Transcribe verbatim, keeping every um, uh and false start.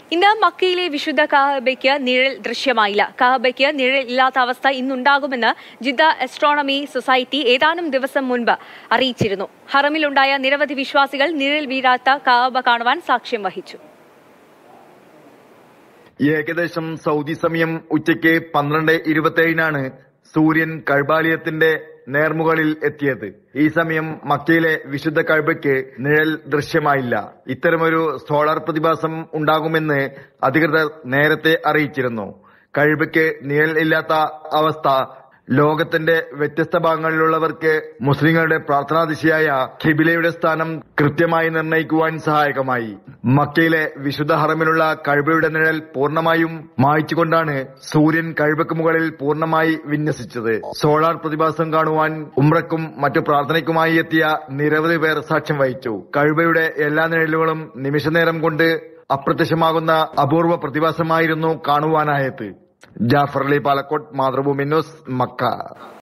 ഇന്ന് മക്കയിലെ വിശുദ്ധ കഅബയ്ക്ക് നിഴൽ ദൃശ്യമായില്ല. കഅബയ്ക്ക് നിഴൽ ഇല്ലാത്ത അവസ്ഥ ഇന്നുണ്ടാകുമെന്ന് ജിദ്ദ ആസ്ട്രോണമി സൊസൈറ്റി ഏതാനും ദിവസം മുൻപ് അറിയിച്ചിരുന്നു. ഹറമിലുണ്ടായ നിരവധി വിശ്വാസികൾ നിഴൽ വീഴാത്ത കഅബ കാണുവാൻ സാക്ഷ്യം വഹിച്ചു. ഏകദേശം സൗദി സമയം ഉച്ചയ്ക്ക് പന്ത്രണ്ട് ഇരുപത്തിയേഴിനാണ് സൂര്യൻ കഅബാലയത്തിന്റെ നേർമുകളിൽ എത്തിയത്. ഈ സമയം മക്കയിലെ വിശുദ്ധ കഅബയ്ക്ക് നിഴൽ ദൃശ്യമായില്ല. ഇത്തരമൊരു സോളാർ പ്രതിഭാസം ഉണ്ടാകുമെന്ന് അധികൃതർ നേരത്തെ അറിയിച്ചിരുന്നു. കഅബയ്ക്ക് നിഴൽ ഇല്ലാത്ത അവസ്ഥ ലോകത്തിന്റെ വ്യത്യസ്ത ഭാഗങ്ങളിലുള്ളവർക്ക് മുസ്ലിങ്ങളുടെ പ്രാർത്ഥനാദിശയായ ഖിബിലയുടെ സ്ഥാനം കൃത്യമായി നിർണയിക്കുവാൻ സഹായകമായി. മക്കയിലെ വിശുദ്ധ ഹറമിലുള്ള കഅബയുടെ നിഴൽ പൂർണ്ണമായും മായ്ച്ചുകൊണ്ടാണ് സൂര്യൻ കഅബയ്ക്ക് മുകളിൽ പൂർണ്ണമായി വിന്യസിച്ചത്. സോളാർ പ്രതിഭാസം കാണുവാൻ ഉംറയ്ക്കും മറ്റു പ്രാർത്ഥനയ്ക്കുമായി എത്തിയ നിരവധി പേർ സാക്ഷ്യം വഹിച്ചു. കഅബയുടെ എല്ലാ നിഴലുകളും നിമിഷനേരം കൊണ്ട് അപ്രത്യക്ഷമാകുന്ന അപൂർവ പ്രതിഭാസമായിരുന്നു കാണുവാനായത്. Jafar Ali Palakkode, Mathrubhumi news, Mecca.